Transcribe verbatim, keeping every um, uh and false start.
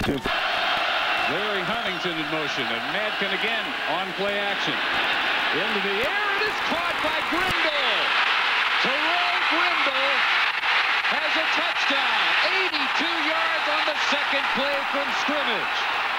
Two. Larry Huntington in motion, and Madkin again on play action. Into the air, it is caught by Grindle. Terrell Grindle has a touchdown. eighty-two yards on the second play from scrimmage.